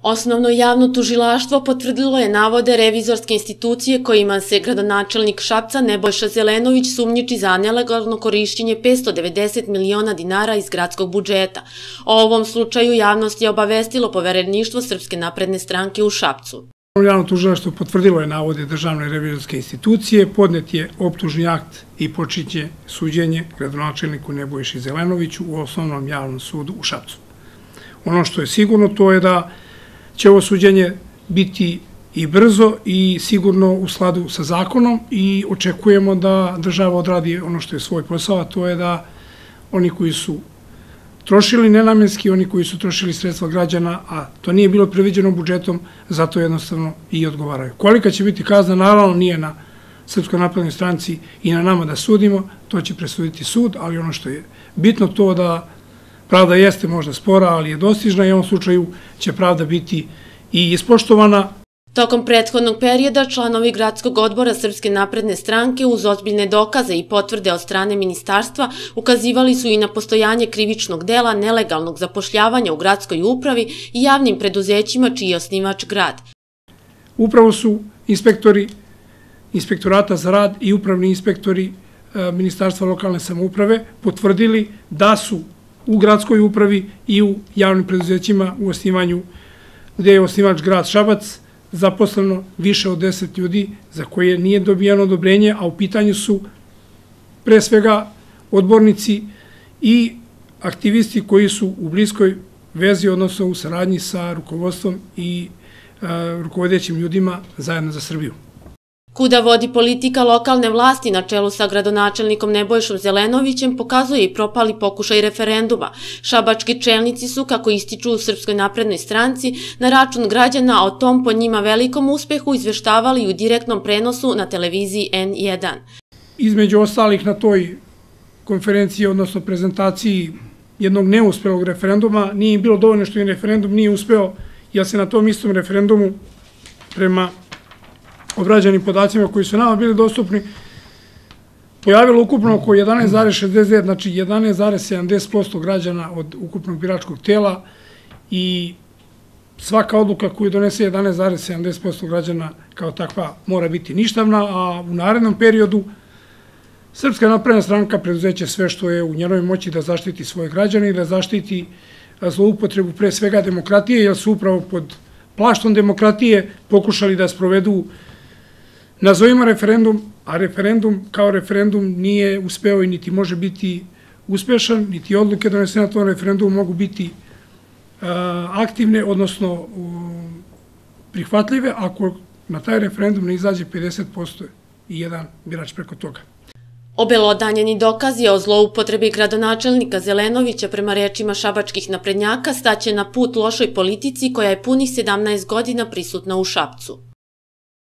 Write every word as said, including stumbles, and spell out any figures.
Osnovno javno tužilaštvo potvrdilo je navode revizorske institucije kojima se gradonačelnik Šapca Nebojša Zelenović sumnjiči za nelegalno korišćenje petsto devedeset miliona dinara iz gradskog budžeta. O ovom slučaju javnost je obavestilo Povereništvo Srpske napredne stranke u Šapcu. Javno tužilaštvo potvrdilo je navode Državne revizorske institucije, podnet je optužni akt i počinje suđenje gradonačelniku Nebojši Zelenoviću u Osnovnom javnom sudu u Šapcu. Ono što je sigurno to je da će ovo suđenje biti i brzo i sigurno u skladu sa zakonom i očekujemo da država odradi ono što je svoj posao, a to je da oni koji su trošili nenamenski, oni koji su trošili sredstva građana, a to nije bilo predviđeno budžetom, zato jednostavno i odgovaraju. Kolika će biti kazna, naravno nije na Srpskoj naprednoj stranci i na nama da sudimo, to će presuditi sud, ali ono što je bitno to da pravda jeste možda spora, ali je dostižna i u ovom slučaju će pravda biti i ispoštovana. Tokom prethodnog perioda članovi gradskog odbora Srpske napredne stranke uz ozbiljne dokaze i potvrde od strane ministarstva ukazivali su i na postojanje krivičnog dela nelegalnog zapošljavanja u gradskoj upravi i javnim preduzećima čiji je osnivač grad. Upravo su inspektori Inspektorata za rad i upravni inspektori Ministarstva lokalne samouprave potvrdili da su u gradskoj upravi i u javnim preduzećima u osnivanju, gde je osnivač grad Šabac, zaposleno više od deset ljudi za koje nije dobijano odobrenje, a u pitanju su pre svega odbornici i aktivisti koji su u bliskoj vezi, odnosno u saradnji sa rukovodstvom i rukovodećim ljudima Zajedno za Srbiju. Kuda vodi politika lokalne vlasti na čelu sa gradonačelnikom Nebojšom Zelenovićem pokazuje i propali pokušaj referenduma. Šabački čelnici su, kako ističu u Srpskoj naprednoj stranci, na račun građana o tom po njima velikom uspehu izveštavali i u direktnom prenosu na televiziji N jedan. Između ostalih na toj konferenciji, odnosno prezentaciji jednog neuspelog referenduma, nije im bilo dovoljno što im referendum nije uspeo, jer se na tom istom referendumu prema obrađenim podacima koji su nama bili dostupni, pojavilo ukupno oko jedanaest zarez šezdeset devet, znači jedanaest zarez sedamdeset posto građana od ukupnog biračkog tela i svaka odluka koju donese jedanaest zarez sedamdeset posto građana kao takva mora biti ništavna, a u narednom periodu Srpska napredna stranka preduzeće sve što je u njenoj moći da zaštiti svoje građane i da zaštiti zloupotrebu pre svega demokratije, jer su upravo pod plaštom demokratije pokušali da sprovedu, nazovimo referendum, a referendum kao referendum nije uspeo i niti može biti uspešan, niti odluke donesene na tom referendumu mogu biti aktivne, odnosno prihvatljive, ako na taj referendum ne izađe pedeset posto i jedan birač preko toga. Obelodanjeni dokazi o zloupotrebi gradonačelnika Zelenovića prema rečima šabačkih naprednjaka staće na put lošoj politici koja je punih sedamnaest godina prisutna u Šapcu.